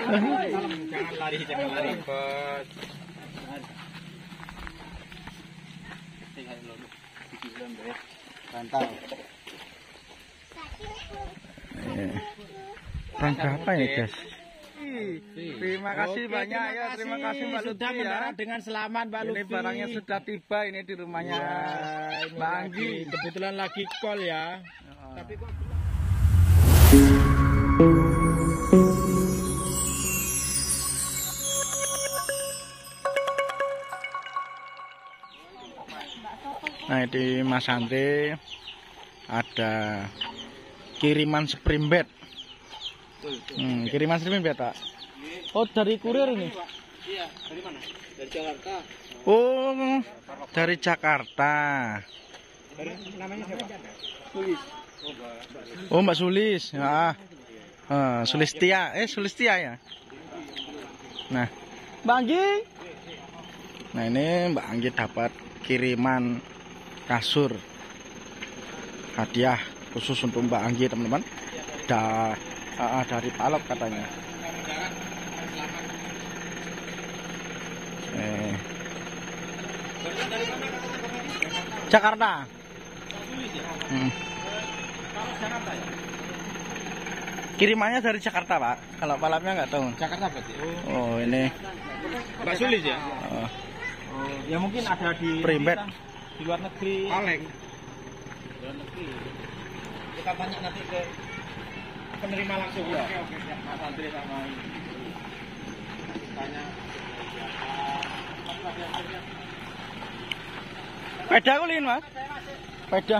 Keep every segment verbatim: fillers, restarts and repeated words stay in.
Jangan lari, jangan lari, Bos. Mantap. Eh, kurang berapa ya guys? Terima kasih Oke, banyak terima ya, terima kasih Mbak sudah Lutfi ya. mendarat dengan selamat Mbak Ini Lutfi. barangnya sudah tiba ini di rumahnya ini Mbak lagi, Anggi. kebetulan lagi call ya. Tapi kok Nah di Mas Andre ada kiriman spring bed. Hmm, kiriman spring bed tak? Oh dari kurir ini? Iya, dari mana? Dari Jakarta. Oh dari Jakarta. Dari namanya siapa? Sulis. Oh Mbak Sulis. Ah, ah Sulistia. Eh Sulistia ya. Nah, Mbak Anggi. Nah ini Mbak Anggi dapat kiriman kasur hadiah khusus untuk Mbak Anggi teman-teman. Da, uh, dari Palop katanya. Eh. Jakarta. Hmm. Kirimannya dari Jakarta Pak. Kalau Palapnya nggak tahu. Jakarta berarti. Oh ini. Mbak Sulis ya? Oh, Oh, ya mungkin ada di Primbet. di luar negeri. Kaleng. Di luar negeri. Kita tanya nanti ke penerima langsung ya. Oke, oke, siap. Mas Andre sama ini. Tanya. Peda kulin Mas. Peda.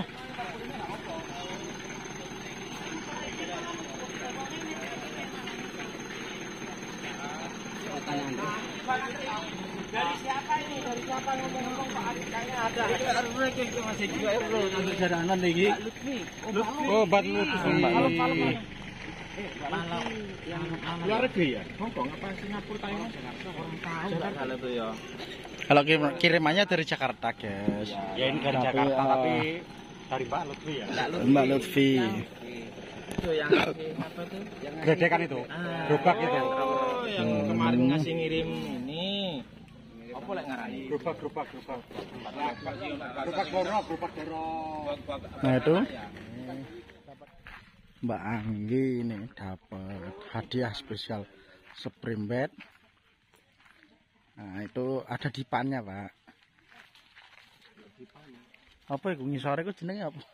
Dari siapa ini? Dari siapa ngomong-ngomong Pak Adik kayaknya ada. Itu harusnya itu masih juga Erro nanti jaranan lagi. Lutfi. Oh, Mbak Lutfi. Kalau kalau eh, kalau yang luar negeri ya? Hongkong apa Singapura Taiwan? Orang tahu enggak kalau itu ya. Kalau kirim- kirimannya dari Jakarta guys. Ya ini dari Tapi, Jakarta uh, tapi dari Mbak Lutfi ya. Mbak Lutfi. Itu yang apa tuh? Yang Gedekan itu. Ah, Gerobak itu. Oh, yang Hmm. kemarin ngasih ngirim ini. Apa lek ngarai? Gerobak, gerobak, gerobak. Gerobak dorong, gerobak dorong. Nah itu Mbak Anggi ini dapat hadiah spesial spring bed. Nah itu ada dipannya Pak. Apa itu ngisore itu jenenge apa?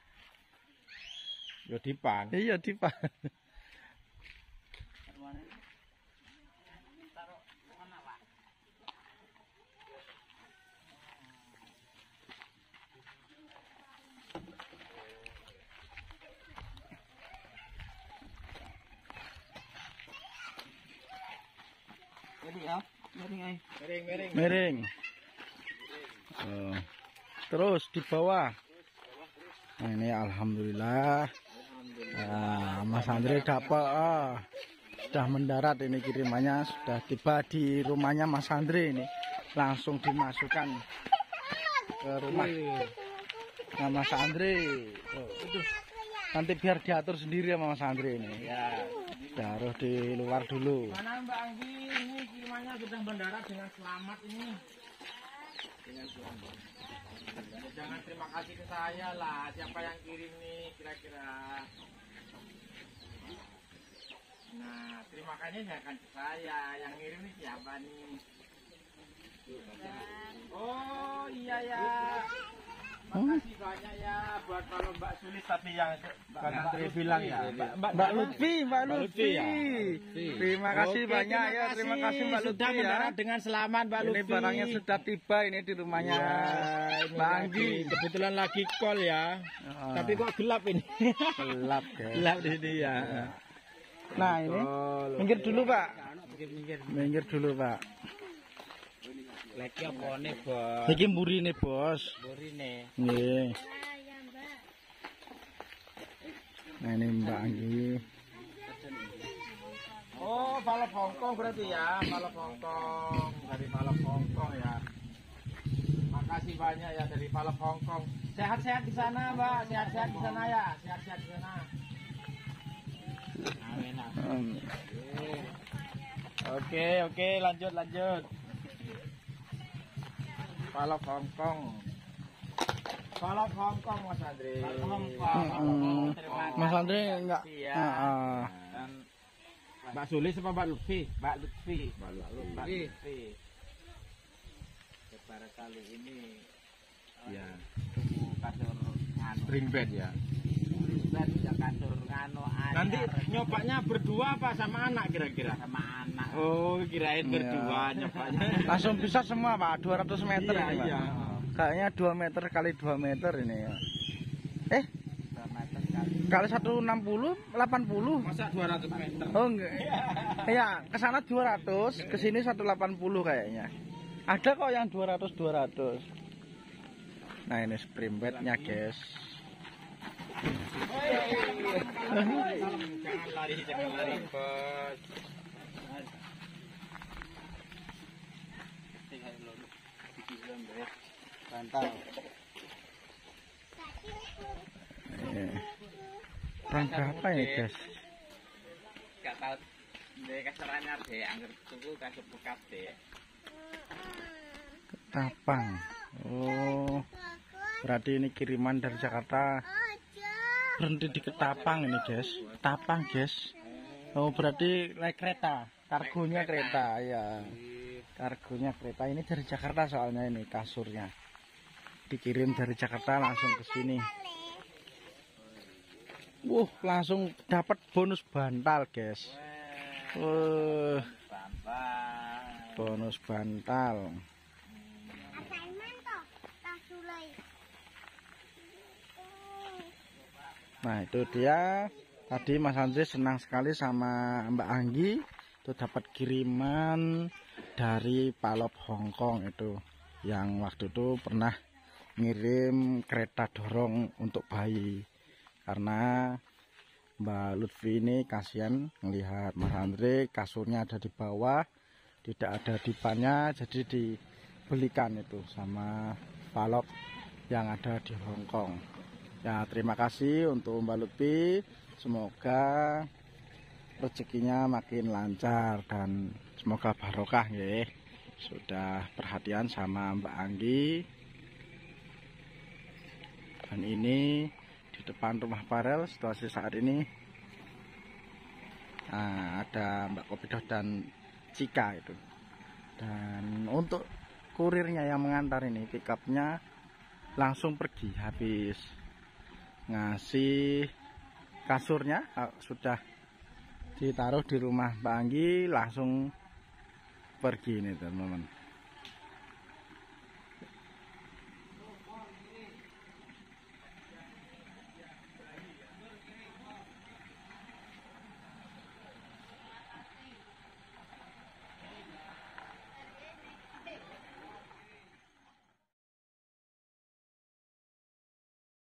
Ya dipan. Iya dipan. Jadi ya, miring ay. Miring, miring. Miring. Oh. Terus di bawah. Nah, ini alhamdulillah. Nah, Mas Andre dapat ah, sudah mendarat ini kirimannya sudah tiba di rumahnya Mas Andre ini. Langsung dimasukkan ke rumah. Nah, Mas Andre. Oh, itu. Nanti biar diatur sendiri sama Mas Andre ini. Ya. Taruh di luar dulu. Mana Mbak Anggi? Ini kirimannya sudah mendarat dengan selamat ini. Dengan selamat. Jangan terima kasih ke saya lah. Siapa yang kirim nih kira-kira? Nah, terima kasih jangan ke saya. Yang kirim ini siapa nih? Oh iya ya. Makasih banyak ya buat kalau Mbak Sulis tadi yang Mbak Andre bilang ya. Mbak, Mbak Lutfi, Mbak Lutfi. ya? Terima kasih Oke, banyak terima ya, terima kasih Mbak sudah Lutfi ya. mendarat dengan selamat Mbak Ini Lutfi. barangnya sudah tiba ini di rumahnya ini Mbak lagi, Anggi. kebetulan lagi call ya. Ah, Tapi kok gelap ini? gelap guys. Gelap di sini ya. Nah ini minggir dulu Pak. Minggir-minggir. Minggir dulu Pak. Lagi apa nih, Bos? Iki mburi nih bos. Burine. Nih. Nah ini Mbak Anggi. Oh, balap Hongkong berarti ya, balap Hongkong dari balap Hongkong ya. Makasih banyak ya dari balap Hongkong. Sehat-sehat di sana, Mbak. Sehat-sehat di sana ya. Sehat-sehat di sana. Amin. Um, Oke, oke, lanjut, lanjut. Palop Hongkong. Palop Hongkong, Mas Andre. Hmm, Mas Andre enggak. Iya. Ah, ah. Dan Mbak Sulis apa Mbak Lutfi? Mbak Lutfi. Mbak Lutfi. Pada kali ini ya kasur spring bed ya. Bed ya kasur ngano anyar. Nanti nyobanya berdua apa sama anak kira-kira? Sama anak. Oh, kirain berdua nyobanya. Langsung bisa semua Pak, dua ratus meter Iya, ini, Pak. iya. Kayaknya dua meter kali dua meter ini ya. Eh, dua meter kali. kali seratus enam puluh, delapan puluh. Masa dua ratus meter? Oh enggak. Iya, ke sana dua ratus, ke sini seratus delapan puluh kayaknya. Ada kok yang dua ratus dua ratus. Nah, ini spring bednya, guys. Jangan lari, jangan lari, Bos. Mantap. Eh, Perang berapa ini, guys? Gak tahu deh kasarannya deh, angker tuku kasih bekas deh. Ketapang. Oh, berarti ini kiriman dari Jakarta. Berhenti di Ketapang ini, guys. Ketapang, guys. Oh, berarti naik kereta. Kargonya kereta, ya. Kargonya kereta. Ini dari Jakarta soalnya ini kasurnya. Dikirim dari Jakarta langsung ke sini. Wuh, langsung dapat bonus bantal, guys. Wuh, bonus bantal. Nah, itu dia. Tadi Mas Andre senang sekali sama Mbak Anggi. Itu dapat kiriman dari Palop Hongkong itu. Yang waktu itu pernah ngirim kereta dorong untuk bayi. Karena Mbak Lutfi ini kasihan melihat Mas Andre kasurnya ada di bawah. Tidak ada dipannya. Jadi dibelikan itu sama Palop yang ada di Hongkong. Ya, terima kasih untuk Mbak Lutfi. Semoga rezekinya makin lancar dan semoga barokah ya. Sudah perhatian sama Mbak Anggi. Dan ini di depan rumah Farel situasi saat ini. Nah, ada Mbak Kopidoh dan Cika itu. Dan untuk kurirnya yang mengantar ini pickupnya langsung pergi habis ngasih kasurnya, sudah ditaruh di rumah Mbak Anggi, langsung pergi ini teman-teman.